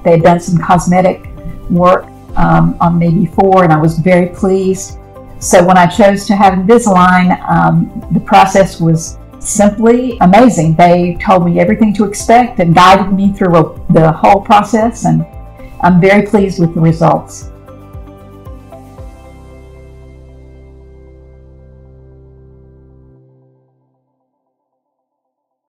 They had done some cosmetic work on me before, and I was very pleased. So when I chose to have Invisalign, the process was simply amazing. They told me everything to expect and guided me through the whole process, and I'm very pleased with the results.